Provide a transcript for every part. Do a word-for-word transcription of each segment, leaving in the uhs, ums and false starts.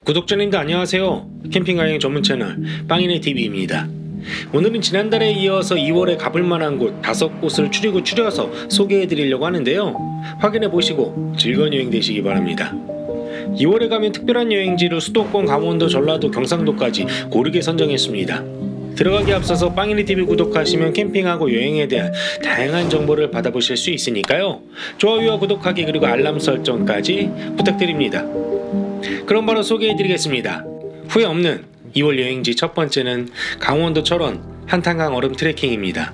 구독자님들 안녕하세요. 캠핑여행 전문 채널 빵이네티비입니다. 오늘은 지난달에 이어서 이월에 가볼만한 곳 다섯 곳을 추리고 추려서 소개해드리려고 하는데요. 확인해보시고 즐거운 여행 되시기 바랍니다. 이월에 가면 특별한 여행지를 수도권, 강원도, 전라도, 경상도까지 고르게 선정했습니다. 들어가기 앞서서 빵이네티비 구독하시면 캠핑하고 여행에 대한 다양한 정보를 받아보실 수 있으니까요. 좋아요와 구독하기 그리고 알람 설정까지 부탁드립니다. 그럼 바로 소개해드리겠습니다. 후회 없는 이월 여행지 첫 번째는 강원도 철원 한탄강 얼음 트레킹입니다.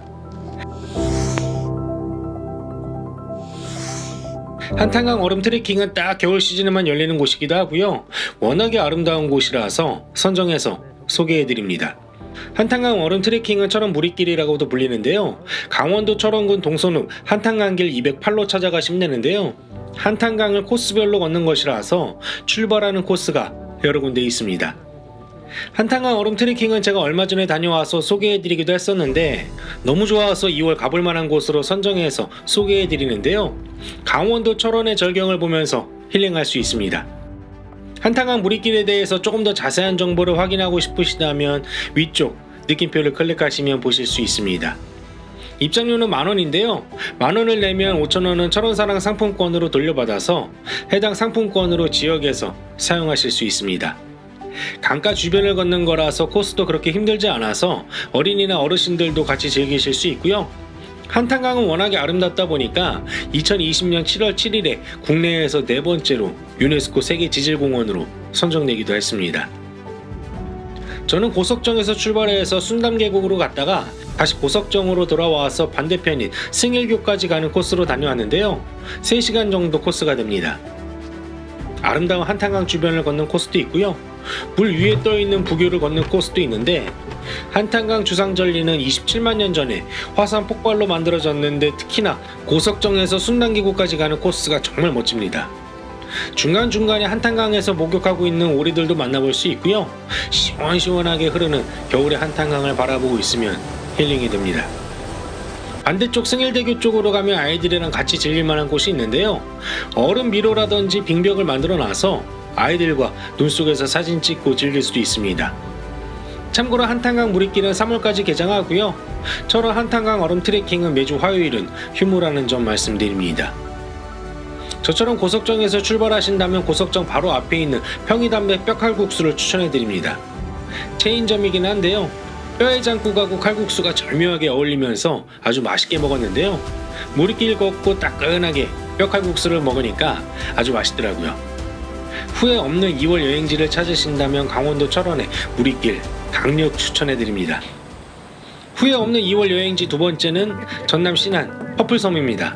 한탄강 얼음 트레킹은 딱 겨울 시즌에만 열리는 곳이기도 하고요. 워낙에 아름다운 곳이라서 선정해서 소개해드립니다. 한탄강 얼음 트레킹은 철원 무리길이라고도 불리는데요. 강원도 철원군 동선읍 한탄강길 이백팔로 찾아가시면 되는데요. 한탄강을 코스별로 걷는 것이라서 출발하는 코스가 여러 군데 있습니다. 한탄강 얼음 트레킹은 제가 얼마 전에 다녀와서 소개해드리기도 했었는데 너무 좋아서 이월 가볼만한 곳으로 선정해서 소개해드리는데요. 강원도 철원의 절경을 보면서 힐링할 수 있습니다. 한탄강 무리길에 대해서 조금 더 자세한 정보를 확인하고 싶으시다면 위쪽 느낌표를 클릭하시면 보실 수 있습니다. 입장료는 만원인데요. 만원을 내면 오천원은 철원사랑 상품권으로 돌려받아서 해당 상품권으로 지역에서 사용하실 수 있습니다. 강가 주변을 걷는 거라서 코스도 그렇게 힘들지 않아서 어린이나 어르신들도 같이 즐기실 수 있고요. 한탄강은 워낙에 아름답다 보니까 이천이십년 칠월 칠일에 국내에서 네 번째로 유네스코 세계지질공원으로 선정되기도 했습니다. 저는 고석정에서 출발해서 순담계곡으로 갔다가 다시 고석정으로 돌아와서 반대편인 승일교까지 가는 코스로 다녀왔는데요. 세 시간 정도 코스가 됩니다. 아름다운 한탄강 주변을 걷는 코스도 있고요. 물 위에 떠있는 부교를 걷는 코스도 있는데 한탄강 주상절리는 이십칠만 년 전에 화산 폭발로 만들어졌는데 특히나 고석정에서 순담계곡까지 가는 코스가 정말 멋집니다. 중간중간에 한탄강에서 목욕하고 있는 오리들도 만나볼 수 있고요. 시원시원하게 흐르는 겨울의 한탄강을 바라보고 있으면 힐링이 됩니다. 반대쪽 승일대교 쪽으로 가면 아이들이랑 같이 즐길만한 곳이 있는데요. 얼음 미로라든지 빙벽을 만들어 놔서 아이들과 눈 속에서 사진 찍고 즐길 수도 있습니다. 참고로 한탄강 무리길은 삼월까지 개장하고요. 철원 한탄강 얼음 트레킹은 매주 화요일은 휴무라는 점 말씀드립니다. 저처럼 고석정에서 출발하신다면 고석정 바로 앞에 있는 평이담배 뼈칼국수를 추천해드립니다. 체인점이긴 한데요. 뼈해장국하고 칼국수가 절묘하게 어울리면서 아주 맛있게 먹었는데요. 무리길 걷고 따끈하게 뼈칼국수를 먹으니까 아주 맛있더라고요. 후회 없는 이월 여행지를 찾으신다면 강원도 철원의 무리길 강력 추천해드립니다. 후회 없는 이월 여행지 두 번째는 전남 신안 퍼플섬입니다.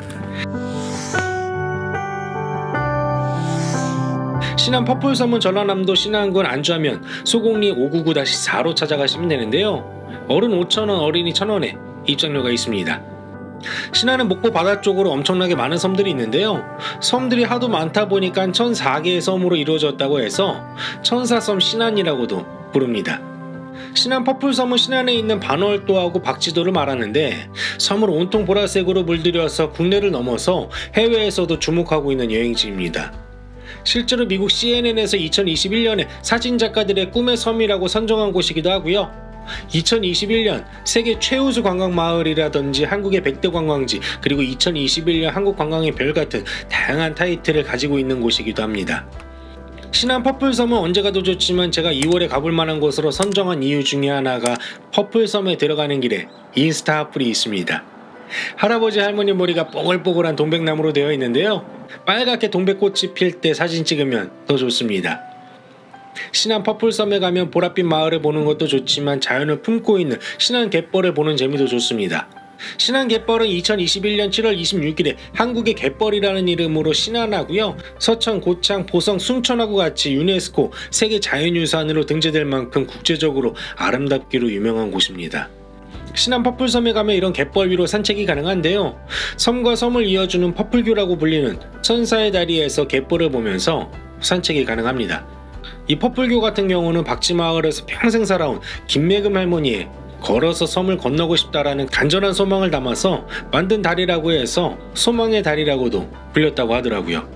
신안 퍼플섬은 전라남도 신안군 안주하면 소곡리 오구구 사로 찾아가시면 되는데요. 어른 오천원, 어린이 천원에 입장료가 있습니다. 신안은 목포 바다 쪽으로 엄청나게 많은 섬들이 있는데요. 섬들이 하도 많다 보니까 천사개의 섬으로 이루어졌다고 해서 천사섬 신안이라고도 부릅니다. 신안 퍼플섬은 신안에 있는 반월도하고 박지도를 말하는데 섬을 온통 보라색으로 물들여서 국내를 넘어서 해외에서도 주목하고 있는 여행지입니다. 실제로 미국 씨엔엔에서 이천이십일년에 사진작가들의 꿈의 섬이라고 선정한 곳이기도 하고요. 이천이십일년 세계 최우수 관광마을이라든지 한국의 백대 관광지 그리고 이천이십일년 한국관광의 별 같은 다양한 타이틀을 가지고 있는 곳이기도 합니다. 신안 퍼플섬은 언제 가도 좋지만 제가 이월에 가볼만한 곳으로 선정한 이유 중에 하나가 퍼플섬에 들어가는 길에 인스타 핫플이 있습니다. 할아버지 할머니 머리가 뽀글뽀글한 동백나무로 되어 있는데요. 빨갛게 동백꽃이 필 때 사진 찍으면 더 좋습니다. 신안 퍼플섬에 가면 보랏빛 마을을 보는 것도 좋지만 자연을 품고 있는 신안 갯벌을 보는 재미도 좋습니다. 신안 갯벌은 이천이십일년 칠월 이십육일에 한국의 갯벌이라는 이름으로 신안하고요. 서천, 고창, 보성, 숭천하고 같이 유네스코 세계 자연유산으로 등재될 만큼 국제적으로 아름답기로 유명한 곳입니다. 신안 퍼플섬에 가면 이런 갯벌 위로 산책이 가능한데요. 섬과 섬을 이어주는 퍼플교라고 불리는 천사의 다리에서 갯벌을 보면서 산책이 가능합니다. 이 퍼플교 같은 경우는 박지마을에서 평생 살아온 김매금 할머니의 걸어서 섬을 건너고 싶다라는 간절한 소망을 담아서 만든 다리라고 해서 소망의 다리라고도 불렸다고 하더라고요.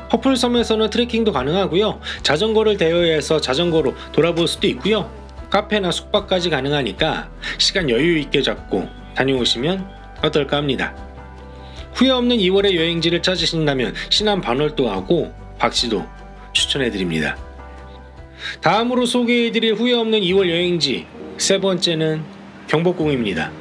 퍼플섬에서는 트레킹도 가능하고요. 자전거를 대여해서 자전거로 돌아볼 수도 있고요. 카페나 숙박까지 가능하니까 시간 여유 있게 잡고 다녀오시면 어떨까 합니다. 후회 없는 이월의 여행지를 찾으신다면 신안 반월도 하고 박씨도 추천해드립니다. 다음으로 소개해드릴 후회 없는 이월 여행지 세 번째는 경복궁입니다.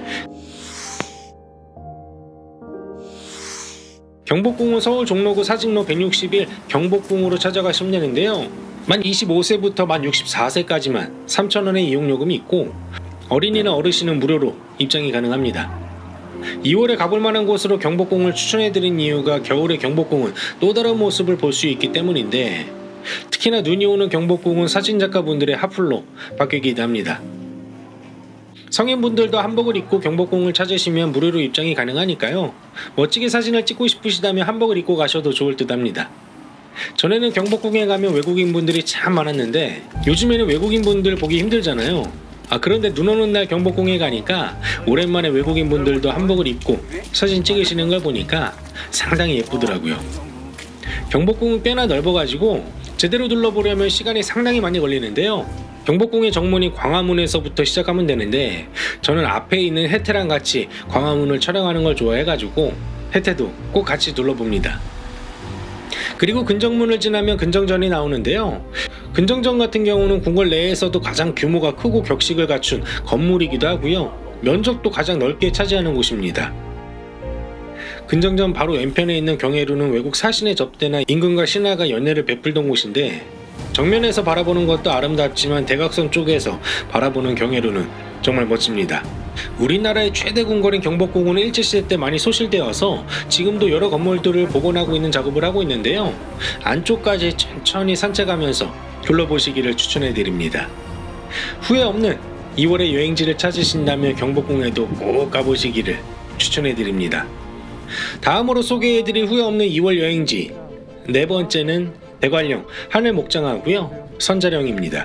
경복궁은 서울 종로구 사직로 백육십일 경복궁으로 찾아가시면 되는데요. 만 이십오 세부터 만 육십사 세까지만 삼천 원의 이용요금이 있고 어린이나 어르신은 무료로 입장이 가능합니다. 이월에 가볼 만한 곳으로 경복궁을 추천해드린 이유가 겨울의 경복궁은 또 다른 모습을 볼 수 있기 때문인데 특히나 눈이 오는 경복궁은 사진작가분들의 핫플로 바뀌기도 합니다. 성인분들도 한복을 입고 경복궁을 찾으시면 무료로 입장이 가능하니까요. 멋지게 사진을 찍고 싶으시다면 한복을 입고 가셔도 좋을 듯 합니다. 전에는 경복궁에 가면 외국인분들이 참 많았는데 요즘에는 외국인분들 보기 힘들잖아요. 아 그런데 눈 오는 날 경복궁에 가니까 오랜만에 외국인분들도 한복을 입고 사진 찍으시는 걸 보니까 상당히 예쁘더라고요. 경복궁은 꽤나 넓어가지고 제대로 둘러보려면 시간이 상당히 많이 걸리는데요. 경복궁의 정문이 광화문에서부터 시작하면 되는데 저는 앞에 있는 혜태랑 같이 광화문을 촬영하는 걸 좋아해가지고 혜태도 꼭 같이 둘러봅니다. 그리고 근정문을 지나면 근정전이 나오는데요. 근정전 같은 경우는 궁궐 내에서도 가장 규모가 크고 격식을 갖춘 건물이기도 하고요. 면적도 가장 넓게 차지하는 곳입니다. 근정전 바로 왼편에 있는 경회루는 외국 사신의 접대나 임금과 신하가 연회를 베풀던 곳인데 정면에서 바라보는 것도 아름답지만 대각선 쪽에서 바라보는 경회루는 정말 멋집니다. 우리나라의 최대 궁궐인 경복궁은 일제시대 때 많이 소실되어서 지금도 여러 건물들을 복원하고 있는 작업을 하고 있는데요. 안쪽까지 천천히 산책하면서 둘러보시기를 추천해드립니다. 후회 없는 이월의 여행지를 찾으신다면 경복궁에도 꼭 가보시기를 추천해드립니다. 다음으로 소개해드릴 후회 없는 이월 여행지 네 번째는 대관령 하늘목장하고요. 선자령입니다.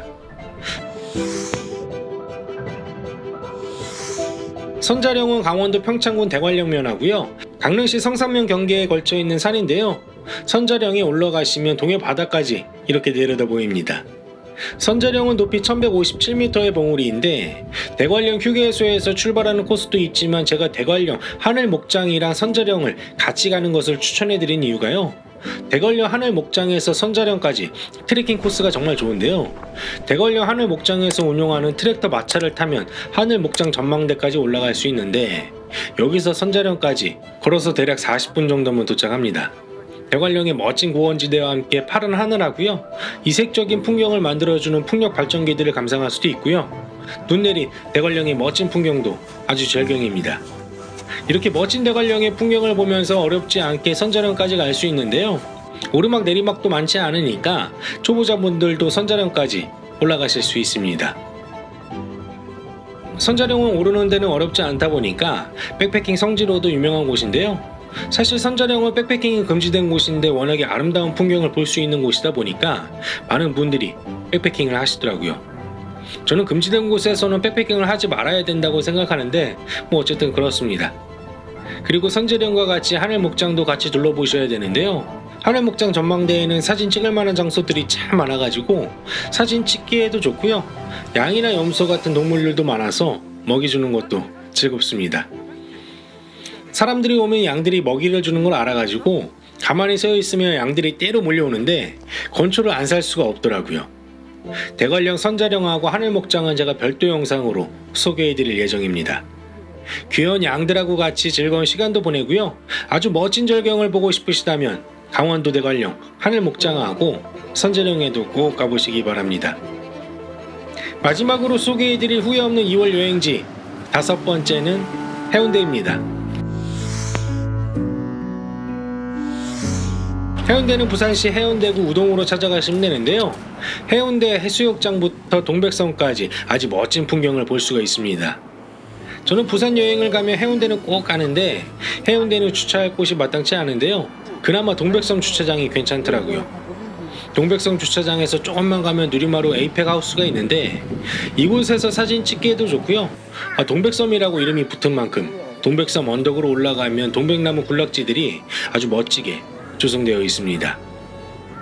선자령은 강원도 평창군 대관령면하고요. 강릉시 성산면 경계에 걸쳐있는 산인데요. 선자령에 올라가시면 동해 바다까지 이렇게 내려다 보입니다. 선자령은 높이 천백오십칠 미터의 봉우리인데 대관령 휴게소에서 출발하는 코스도 있지만 제가 대관령 하늘목장이랑 선자령을 같이 가는 것을 추천해드린 이유가요. 대관령 하늘목장에서 선자령까지 트레킹 코스가 정말 좋은데요. 대관령 하늘목장에서 운용하는 트랙터 마차를 타면 하늘목장 전망대까지 올라갈 수 있는데 여기서 선자령까지 걸어서 대략 사십 분 정도면 도착합니다. 대관령의 멋진 고원지대와 함께 파란 하늘하고요. 이색적인 풍경을 만들어주는 풍력 발전기들을 감상할 수도 있고요. 눈 내린 대관령의 멋진 풍경도 아주 절경입니다. 이렇게 멋진 대관령의 풍경을 보면서 어렵지 않게 선자령까지 갈 수 있는데요. 오르막 내리막도 많지 않으니까 초보자분들도 선자령까지 올라가실 수 있습니다. 선자령은 오르는 데는 어렵지 않다 보니까 백패킹 성지로도 유명한 곳인데요. 사실 선자령은 백패킹이 금지된 곳인데 워낙에 아름다운 풍경을 볼 수 있는 곳이다 보니까 많은 분들이 백패킹을 하시더라고요. 저는 금지된 곳에서는 백패킹을 하지 말아야 된다고 생각하는데 뭐 어쨌든 그렇습니다. 그리고 선자령과 같이 하늘목장도 같이 둘러보셔야 되는데요. 하늘목장 전망대에는 사진 찍을 만한 장소들이 참 많아가지고 사진 찍기에도 좋고요. 양이나 염소 같은 동물들도 많아서 먹이 주는 것도 즐겁습니다. 사람들이 오면 양들이 먹이를 주는 걸 알아가지고 가만히 서 있으면 양들이 떼로 몰려오는데 건초를 안 살 수가 없더라고요. 대관령 선자령하고 하늘목장은 제가 별도 영상으로 소개해드릴 예정입니다. 귀여운 양들하고 같이 즐거운 시간도 보내고요. 아주 멋진 절경을 보고 싶으시다면 강원도 대관령 하늘목장하고 선자령에도 꼭 가보시기 바랍니다. 마지막으로 소개해드릴 후회 없는 이월 여행지 다섯 번째는 해운대입니다. 해운대는 부산시 해운대구 우동으로 찾아가시면 되는데요. 해운대 해수욕장부터 동백섬까지 아주 멋진 풍경을 볼 수가 있습니다. 저는 부산 여행을 가면 해운대는 꼭 가는데 해운대는 주차할 곳이 마땅치 않은데요. 그나마 동백섬 주차장이 괜찮더라고요. 동백섬 주차장에서 조금만 가면 누리마루 에이펙 하우스가 있는데 이곳에서 사진 찍기에도 좋고요. 아, 동백섬이라고 이름이 붙은 만큼 동백섬 언덕으로 올라가면 동백나무 군락지들이 아주 멋지게 조성되어 있습니다.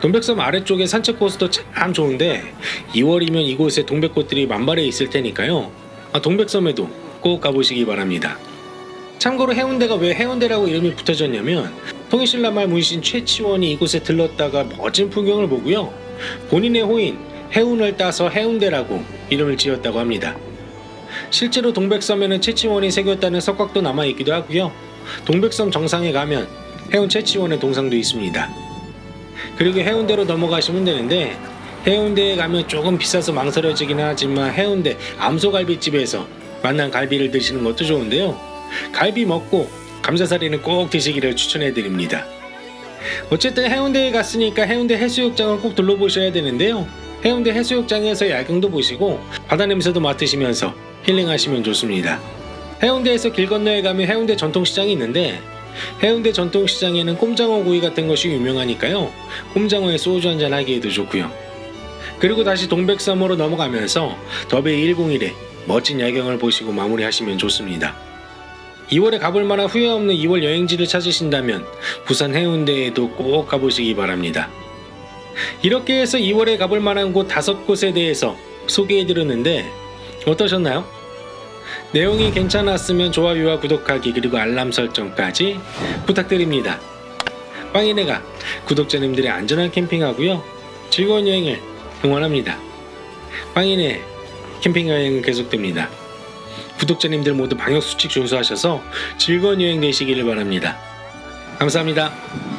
동백섬 아래쪽에 산책 코스도 참 좋은데 이월이면 이곳에 동백꽃들이 만발해 있을 테니까요. 아, 동백섬에도 꼭 가보시기 바랍니다. 참고로 해운대가 왜 해운대라고 이름이 붙어졌냐면 통일신라말 문신 최치원이 이곳에 들렀다가 멋진 풍경을 보고요. 본인의 호인 해운을 따서 해운대라고 이름을 지었다고 합니다. 실제로 동백섬에는 채치원이 새겼다는 석각도 남아있기도 하고요. 동백섬 정상에 가면 해운 채치원의 동상도 있습니다. 그리고 해운대로 넘어가시면 되는데 해운대에 가면 조금 비싸서 망설여지긴 하지만 해운대 암소갈비집에서 만난 갈비를 드시는 것도 좋은데요. 갈비 먹고 감자살이는 꼭 드시기를 추천해드립니다. 어쨌든 해운대에 갔으니까 해운대 해수욕장을 꼭 둘러보셔야 되는데요. 해운대 해수욕장에서 야경도 보시고 바다 냄새도 맡으시면서 힐링하시면 좋습니다. 해운대에서 길 건너에 가면 해운대 전통시장이 있는데 해운대 전통시장에는 꼼장어 구이 같은 것이 유명하니까요. 꼼장어에 소주 한잔 하기에도 좋고요. 그리고 다시 동백섬으로 넘어가면서 더베이 백일에 멋진 야경을 보시고 마무리하시면 좋습니다. 이월에 가볼 만한 후회 없는 이월 여행지를 찾으신다면 부산 해운대에도 꼭 가보시기 바랍니다. 이렇게 해서 이월에 가볼 만한 곳 다섯 곳에 대해서 소개해드렸는데 어떠셨나요? 내용이 괜찮았으면 좋아요와 구독하기 그리고 알람 설정까지 부탁드립니다. 빵이네가 구독자님들의 안전한 캠핑하고요 즐거운 여행을 응원합니다. 빵이네 캠핑 여행은 계속됩니다. 구독자님들 모두 방역수칙 준수하셔서 즐거운 여행 되시기를 바랍니다. 감사합니다.